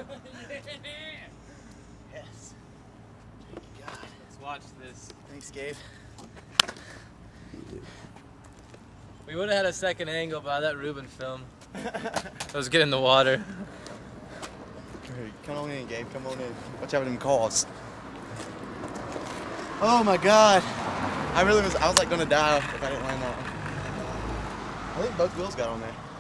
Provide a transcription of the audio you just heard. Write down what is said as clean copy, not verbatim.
Yes. Thank you, God. Let's watch this. Thanks, Gabe. We would have had a second angle by that Ruben film. Let's get in the water. Come on in, Gabe. Come on in. Watch out for them calls. Oh my God. I was like gonna die if I didn't land that one. I think both wheels got on there.